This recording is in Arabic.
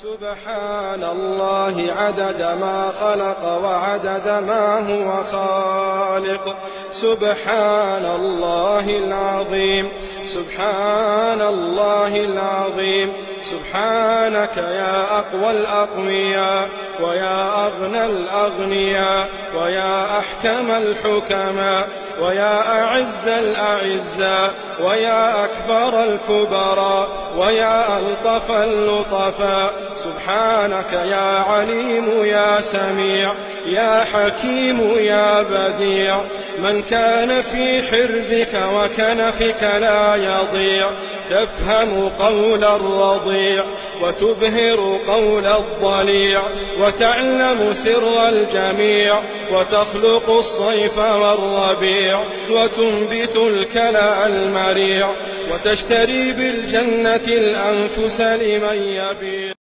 سبحان الله عدد ما خلق وعدد ما هو خالق. سبحان الله العظيم، سبحان الله العظيم. سبحانك يا أقوى الأقوياء ويا أغنى الأغنياء ويا أحكم الحكماء ويا أعز الأعزاء ويا أكبر الكبراء ويا ألطف اللطفاء. سبحانك يا عليم يا سميع يا حكيم يا بديع. من كان في حرزك وكنفك لا يضيع. تفهم قول الرضيع وتبهر قول الضليع وتعلم سر الجميع وتخلق الصيف والربيع وتنبت الكلأ المريع وتشتري بالجنة الأنفس لمن يبيع.